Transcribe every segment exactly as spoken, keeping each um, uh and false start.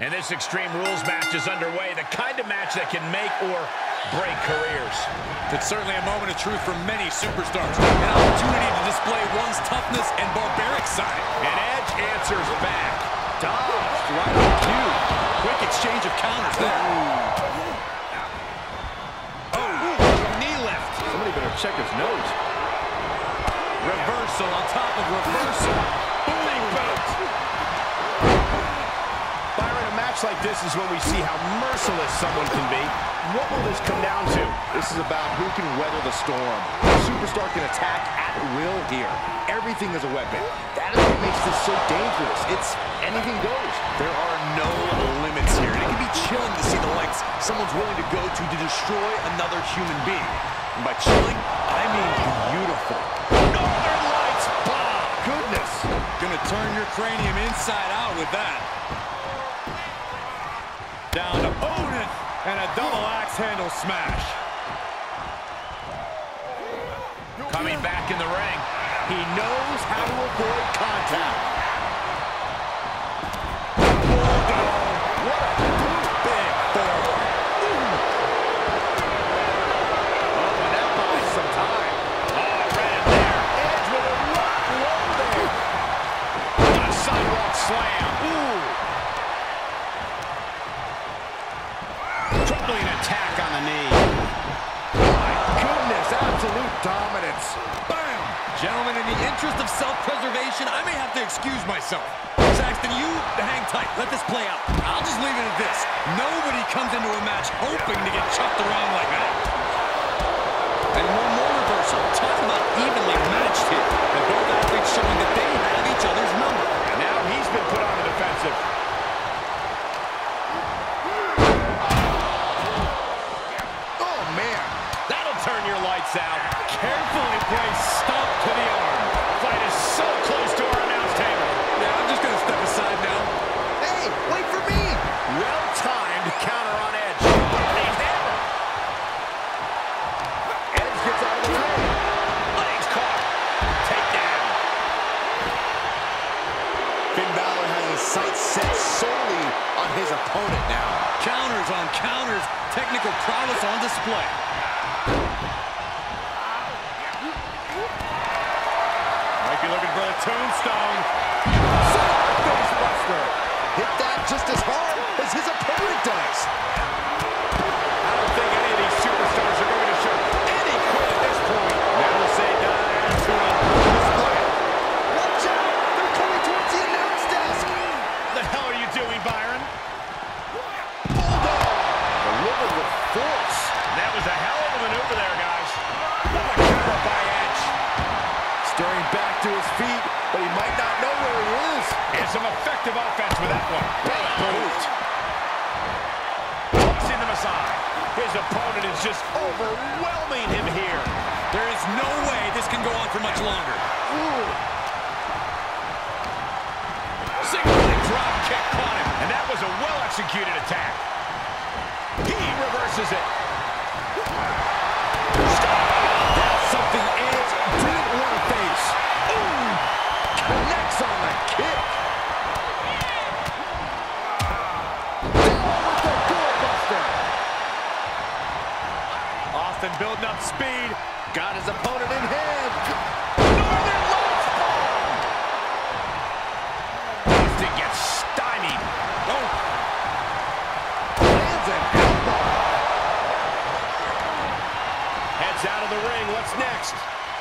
And this Extreme Rules match is underway, the kind of match that can make or break careers. It's certainly a moment of truth for many superstars. An opportunity to display one's toughness and barbaric side. And Edge answers back. Dodged right on cue. Quick exchange of counters there. Oh, knee lift. Somebody better check his nose. Reversal on top of reversal. Big boot. Byron, a match like this is when we see how merciless someone can be. What will this come down to? This is about who can weather the storm. The superstar can attack at will here. Everything is a weapon. That is what makes this so dangerous. It's anything goes. There are no limits here. It can be chilling to see the lengths someone's willing to go to to destroy another human being. And by chilling, I mean beautiful. Northern Lights bomb. Goodness. Gonna turn your cranium inside out with that. Down opponent and a double axe handle smash. Coming back in the ring. He knows how to avoid contact. Bulldog. What a big forward. Oh, and that buys some time. Oh, right in there. Edge with a rock low there. A sidewalk slam. Ooh. Tripling attack on the knee. My goodness, absolute dominance. Bam! Gentlemen, in the interest of self-preservation, I may have to excuse myself. Saxton, you hang tight. Let this play out. I'll just leave it at this. Nobody comes into a match hoping to get chucked around like that. And one more reversal. Talk about evenly matched here. And both athletes showing that they have each other's number. And now he's been put on the defensive. Oh, man. That'll turn your lights out. Carefully placed stomp to the arm. Fight is so close to our announce table. Yeah, I'm just going to step aside now. Hey, wait for me. Well-timed counter on Edge. He's hammer. Edge gets out of the way. Legs caught. Takedown. Finn Balor has his sights set solely on his opponent now. Counters on counters. Technical prowess on display. Might be looking for a tombstone. Facebuster. Hit that just as hard as his opponent does. I don't think any of these superstars are going to show any quit at this point. Never say die to a display. Watch out! They're coming towards the announce desk. What the hell are you doing, Byron? Bulldog. Delivered with force. That was a hell of a maneuver there, guys. What a cover by Edge. Stirring back to his feet, but he might not know where he is. And some effective offense with that one. Big boot. Tossing them aside. His opponent is just overwhelming him here. There is no way this can go on for much longer. Ooh. Single leg drop kick caught him. And that was a well-executed attack. He reverses it. That's something Edge didn't want to face. Ooh. Connects on the kick. Down with the doorbuster. Austin building up speed. Got his opponent in hand. Northern Lights bomb. Austin gets stymied. Oh, Lands an elbow. Heads out of the ring. What's next?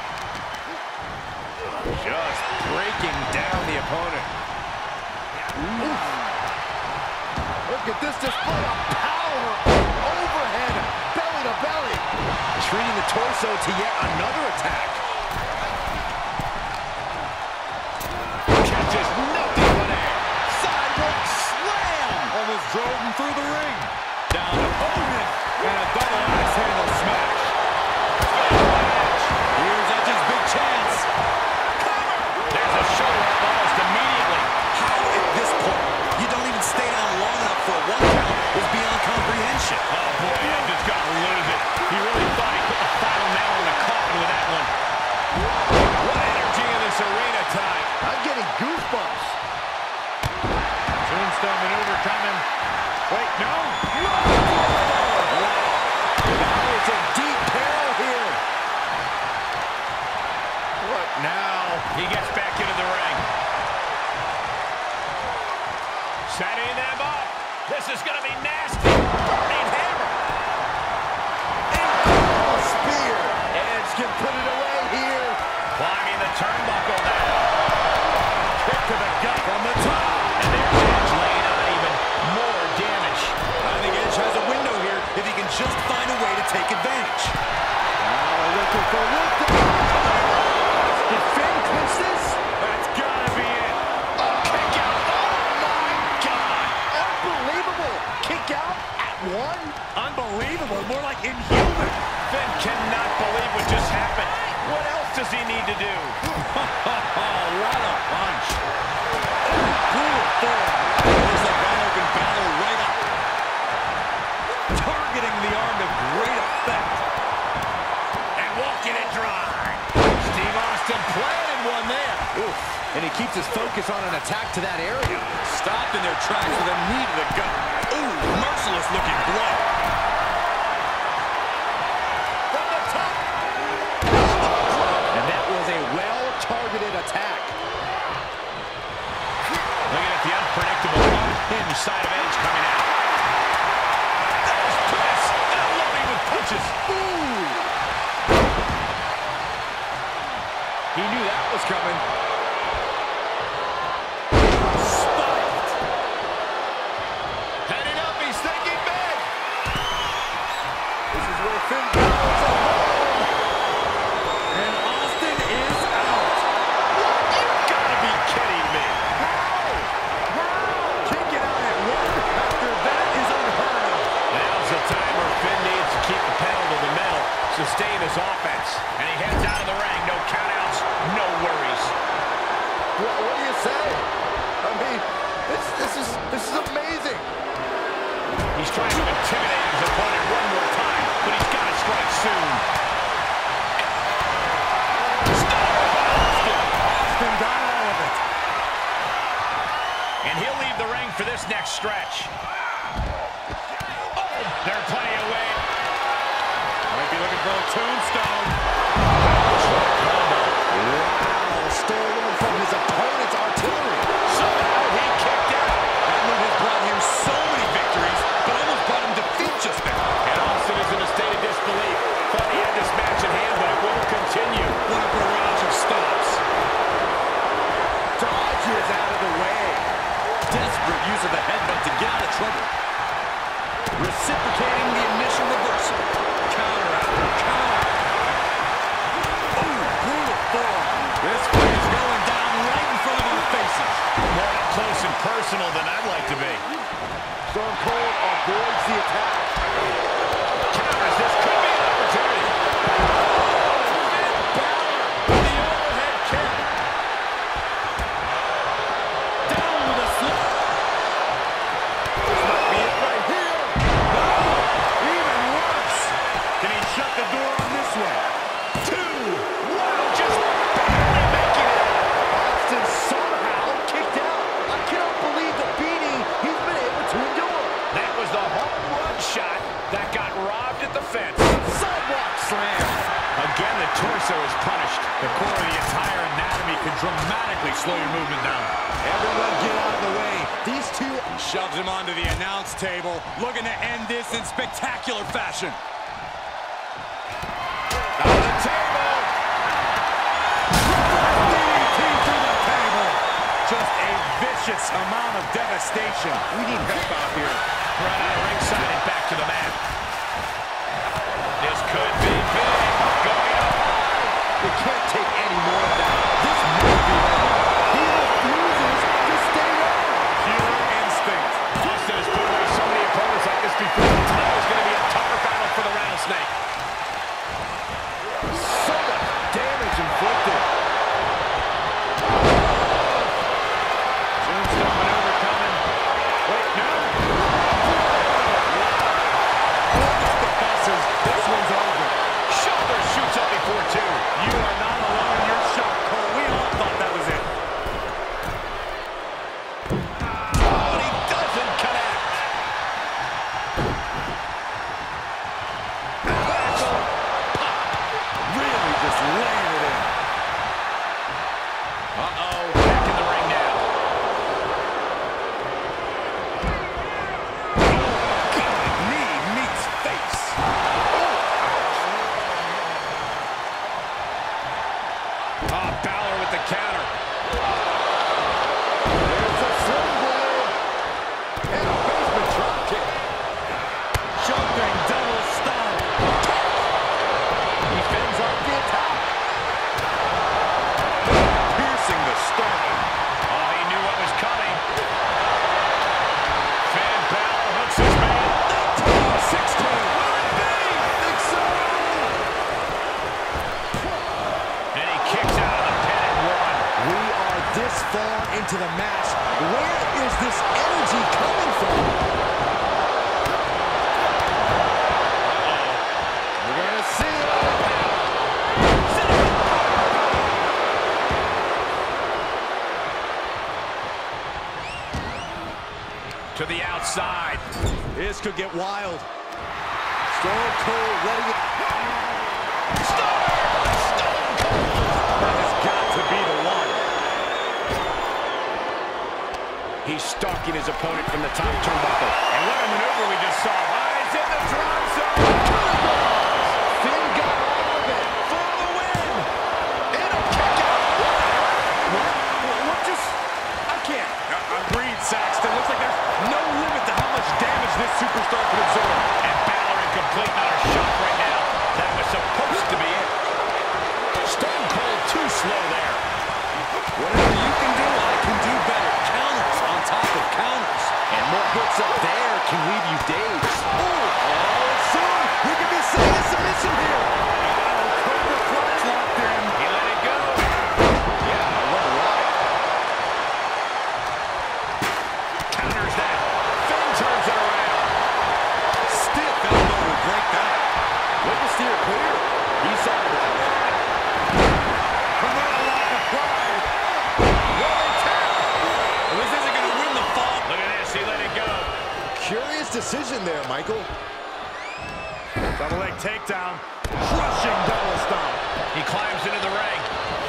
Just breaking down the opponent. Oof. Look at this display of power. Overhead, belly to belly. Treating the torso to yet another attack. Catches nothing but air. Sidewalk slam. almost drove him through the ring. Down opponent and a double axe handle smash. Here's Edge's big chance. There's a shoulder up almost immediately. How at this point you don't even stay down long enough for a one count is beyond comprehension. Oh boy, Edge just got to lose it. He really thought he put the final nail in the coffin with that one. now. He gets back into the ring. Setting them up. This is going to be nasty. Burning hammer. Incredible spear. Edge can put it away here. Climbing the turnbuckle now. Kick to the gut from the top. And there's Edge laying on even more damage. I think Edge has a window here if he can just find a way to take advantage. Now looking for Luke. Did Finn clinch this? That's gotta be it. Oh, kick out. Oh, my God. Unbelievable. Kick out at one? Unbelievable. More like inhuman. Finn cannot believe what just happened. What else does he need to do? What a punch. Brutal form. There's a wide-open battle right up. Targeting the arm to great effect. And walking it dry. Steve Austin planted one there. Oof. And he keeps his focus on an attack to that area. Stopped in their tracks with a knee to the gut. Ooh, merciless looking blow. From the top. And that was a well-targeted attack. Looking at the unpredictable unhinged side of Edge coming out. There's Chris. Unloading with punches. Ooh. He knew that was coming. Spiked. Heading up. He's thinking big. This is where Finn goes alone. And Austin is out. You've got to be kidding me. Kicking out at one after that is unheard of. Now's the time where Finn needs to keep the pedal to the metal, sustain his offense. And he heads out of the ring. No countouts, no worries. What, what do you say? I mean, this, this is this is amazing. He's trying to intimidate his opponent one more time, but he's got to strike soon. Austin got all of it. And he'll leave the ring for this next stretch. Oh, they're plenty away. Might be looking for a tombstone. Wow, stole one from his opponent's artillery. Somehow he kicked out. That move has brought him so many victories, but almost brought him defeat just now. And Austin is in a state of disbelief. Thought he had this match in hand, but it will continue. What a barrage of stops. Dodges out of the way. Desperate use of the headbutt to get out of trouble. Reciprocating the initial reversal. Counter after counter. Ooh, brutal form. This fight is going down right in front of our faces. More up close and personal than I'd like to be. Stone Cold avoids the attack. Counters, this could be an opportunity. Finn Balor with the overhead kick. Down with a slip. This might be it right here. Even worse. Can he shut the door on this one? Two. Wow, just barely making it. Austin somehow kicked out. I cannot believe the beating he's been able to endure. That was the home run shot that got robbed at the fence. Sidewalk slam. Again, the torso is punished. The core of the entire anatomy can dramatically slow your movement down. Everyone get out of the way. These two... Shoves him onto the announce table, looking to end this in spectacular fashion. On the table. D D T through the table. Just a vicious amount of devastation. We need help out here. Right out of ringside and back to the mat. This could be big. Going up. You can't take any more of that. This may be over. He refuses to stay up. Pure instinct. Austin has put away so many opponents like this before. Tonight is going to be a tougher battle for the rattlesnake. So much damage inflicted. Tombstone maneuver coming. Wait, no. Oh, Balor with the counter. There's a sling blade. And a basement drop kick. Jumping double stomp. He fends off the attack. Piercing the sternum. Oh, he knew what was coming. Finn Balor hooks his man. sixteen. Will it be? Think so. And he kicks out of the pin at one. We are this far into the match. Where is this energy coming from? We're gonna see it. To the outside. This could get wild. Stone Cold letting it. Stone! Stone Cold! That has got to be the one. He's stalking his opponent from the top turnbuckle. And what a maneuver we just saw. Eyes in the drop zone. Finn got all of it. For the win. And a kick out. What? What just? I can't. Uh, agreed, Saxton. Looks like there's no limit to how much damage this superstar can absorb. And Balor in complete and utter shock right now. That was supposed to be it. Stone Cold too slow there. Whatever you can do, I can do better. Counters on top of counters. And more hits up there can leave you dazed. Oh, oh, soon we could be seeing a submission here. Oh, Cobra Clutch locked in. He let it go. Yeah, I wonder why. Counters that. Finn turns it around. Stiff elbow will break that. Look to steer clear. He saw that one. Corona lock applied. Rolling tap. Well, this isn't going to win the fall. Look at this. He let it go. Curious decision there, Michael. Double leg takedown. Crushing double stomp. He climbs into the ring.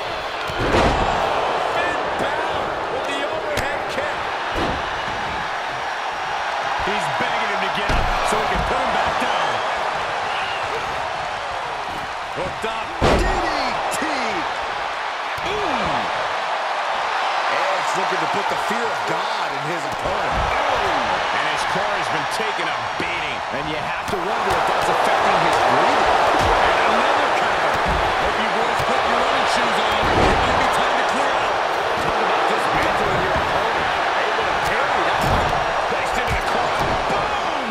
Finn Balor with the overhead kick. He's begging him to get up so he can put him back down. Hooked up. D D T. Ooh. Edge looking to put the fear of God in his opponent. Oh. And his core has been taking a beating. And you have to wonder if that's affecting his breathing. And another counter. Hope you boys put your running shoes on. It might be time to clear out. Talk about dismantling your opponent. Able to carry that one. Placed into the corner. Boom!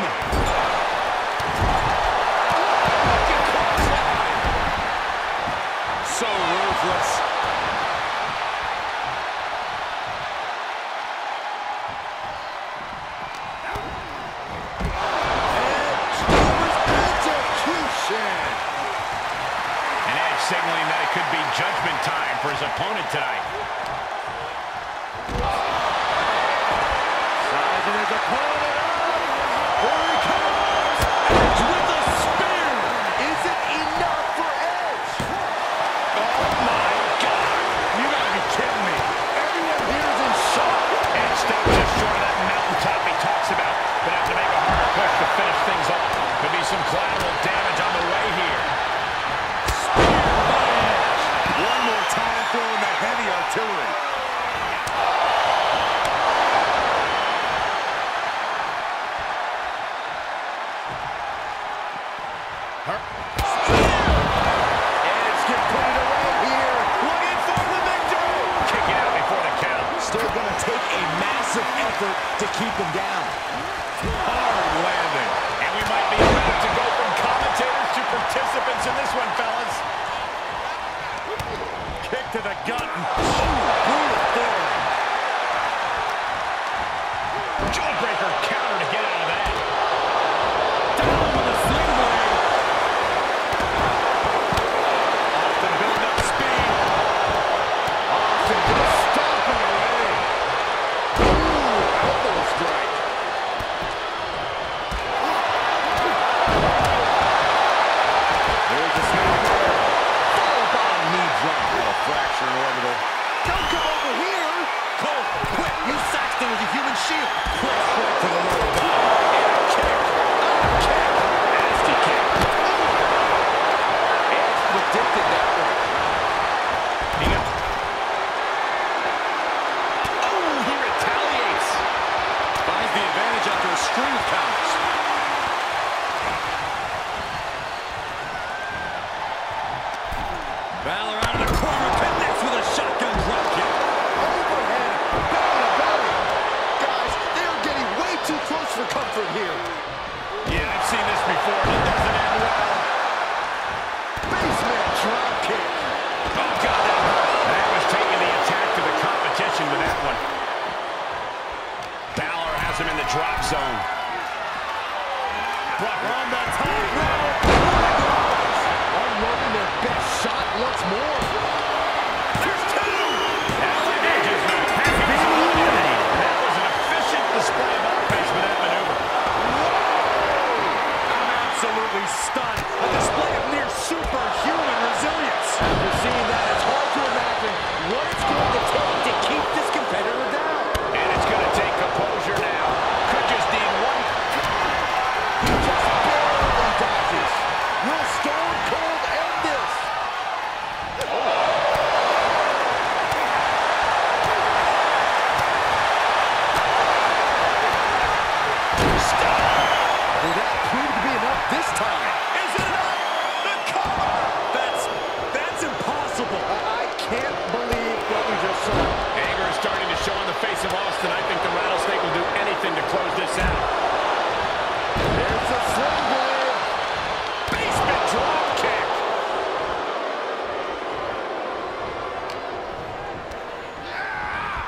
Looking clothesline. So ruthless. And Edge signaling that it could be judgment time for his opponent tonight. Sizing his opponent up. Here he comes. Edge with a spear. Is it enough for Edge? Oh my God! You gotta be kidding me. Everyone here is in shock. Edge stopped just short of that mountaintop he talks about, but have to make a harder push to finish things off. Could be some collateral damage on the way here. Spear by Edge. One more time throwing the heavy artillery. Edge can put it away here. Looking for the victory. Kick it out before the count. Still going to take a massive effort to keep him down. Hard landing. And we might be about to go from commentators to participants in this one, fellas. Kick to the gut. Brutal form. Jawbreaker counter to get out of that. Down with a sling blade. Off the build-up speed. Off and just stomping away. Ooh, elbow strike. There's a snap. Followed by a knee drop. Oh, fracture in orbital. Don't come over here. Cole, quick, use Saxton as a human shield. Quick strike to the lower body. And a kick. A kick. Nasty kick. Edge predicted that one. He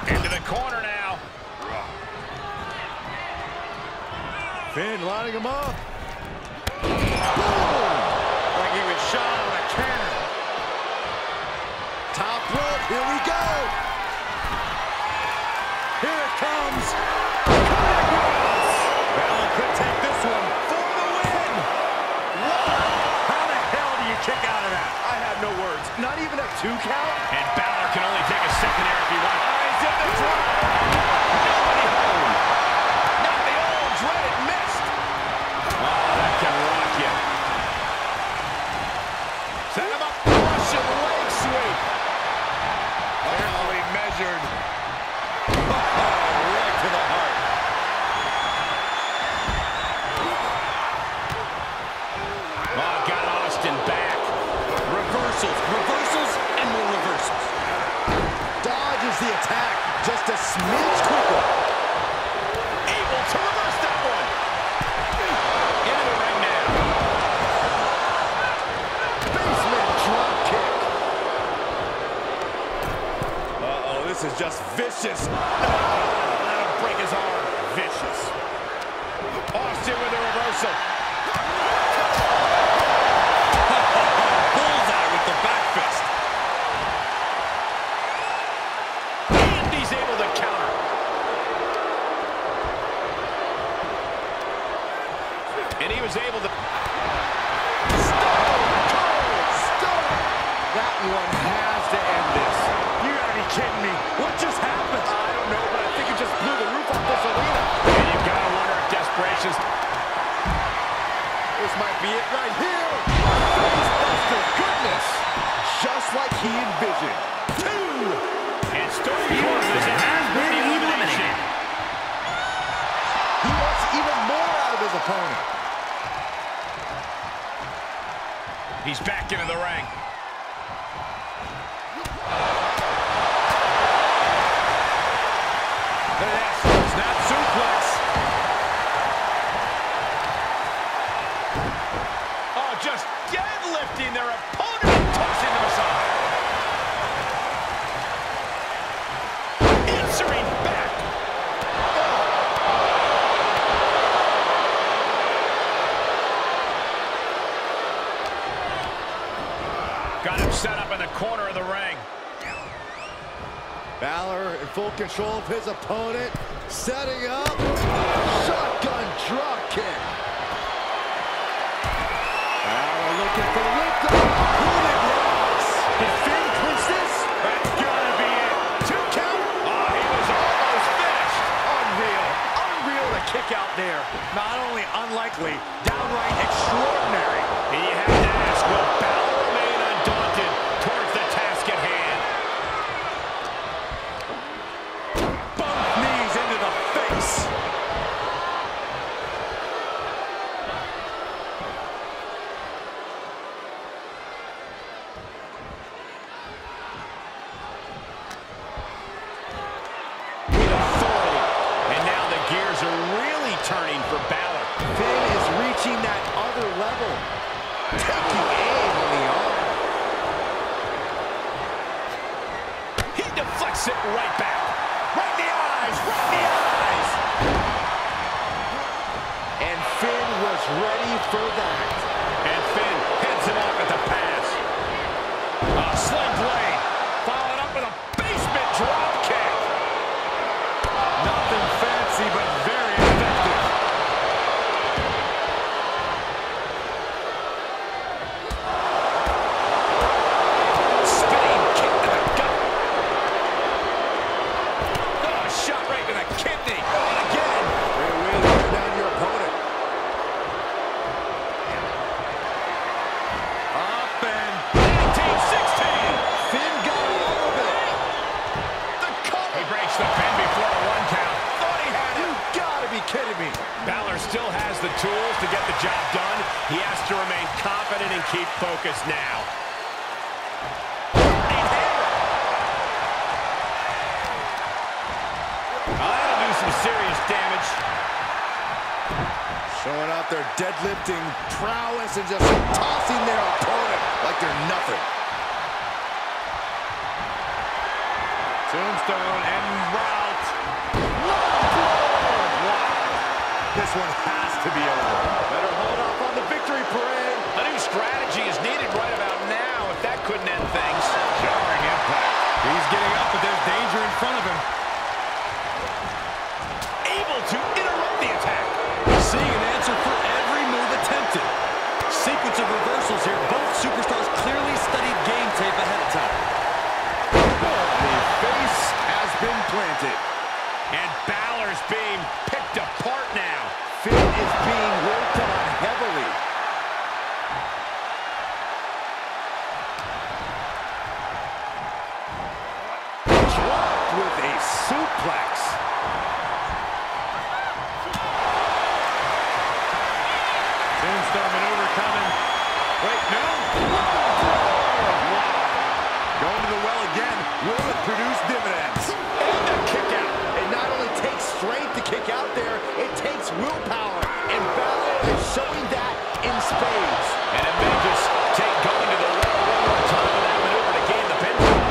Into the corner now. Finn lining him up. Like he was shot on a cannon. Top rope, here we go. Here it comes. Balor could take this one for the win. Wow. How the hell do you kick out of that? I have no words. Not even a two count? And Balor can only take a secondary if he wants. Oh, he's in the drop. Nobody home. Not the old dreaded missed. Oh, that can rock you. Set him up. Russian leg sweep. Carefully measured. Oh, right to the heart. Oh, got Austin back. Reversals, reversals, and more reversals. Dodges the attack just a smidge quicker. Able to reverse that one. Into the ring now. Basement drop kick. Uh-oh, this is just vicious. Oh, that'll break his arm. Vicious. Austin with a reversal. Bullseye with the back fist. And he's able to counter. And he was able to... That one has to end this. You gotta be kidding me. What just happened? I don't know, but I think it just blew the roof off this arena. And you gotta wonder if desperation's... This might be it right here. Facebuster, goodness. Just like he envisioned. Two. And Stone Cold has been eliminated. He wants even more out of his opponent. He's back into the ring. Look at that. Snap suplex. Oh, just deadlifting their opponent and tossing them aside. Answering back. Got him set up in the corner of the ring. Balor in full control of his opponent. Setting up. Shotgun drop kick. Balor looking for the lift up. Hooded rocks. Did Finn clinch this? That's gotta be it. Two count. Oh, he was almost finished. Unreal. Unreal to kick out there. Not only unlikely, downright extraordinary. And you have to ask, will Balor remain undaunted towards the task at hand? Both knees into the face. With authority. And now the gears are really turning for Balor. Finn is reaching that other level. Taking aim on the arm. He deflects it right back. Right in the eyes, right in the eyes. And Finn was ready for that. And Finn heads him off at the pass. A sling blade, followed up with a basement drop kick. Nothing fancy, but very effective. Spinning kick to the gut. Oh, a shot right to the kidney. And again. Great way to wear down your opponent. Up and nineteen sixteen. Finn got all of it. The cover. He breaks the pin before a one count. Thought he had it. You gotta be kidding me. Balor still has the tools to get the job done. He has to remain confident and keep focused now. Oh, that'll do some serious damage. Showing out their deadlifting prowess and just tossing their opponent like they're nothing. Tombstone and right This one has to be over. Better hold off on the victory parade. A new strategy is needed right about now if that couldn't end things. Jarring impact. He's getting up, but there's danger in front of him. Able to interrupt the attack. Seeing an answer for every move attempted. Sequence of reversals here. Both superstars clearly studied game tape ahead of time. The face has been planted. And Balor's being picked apart now. Finn is being worked on heavily. Dropped with a suplex. Tombstone maneuver coming. Wait, no. Going to the well again. Will it produce dividends? And a kick out. It not only takes strength to kick out there, it takes willpower. And Balor is showing that in spades. And it may just take going to the well one more time in that maneuver to gain the pinfall.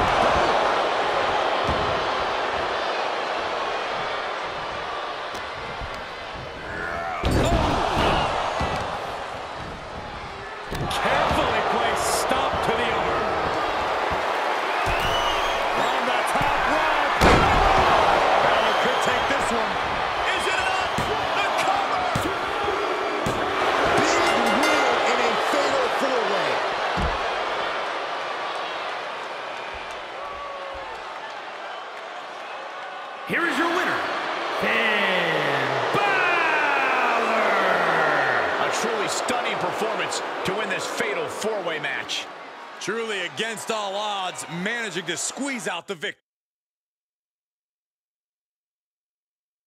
Carefully placed stop to the arm. On the top rope. Balor could take this one. Is it enough? The cover! Big win in a fatal four-way. Here is your winner, Finn Balor! A truly stunning performance to win this fatal four-way match. Truly against all odds, managing to squeeze out the victory.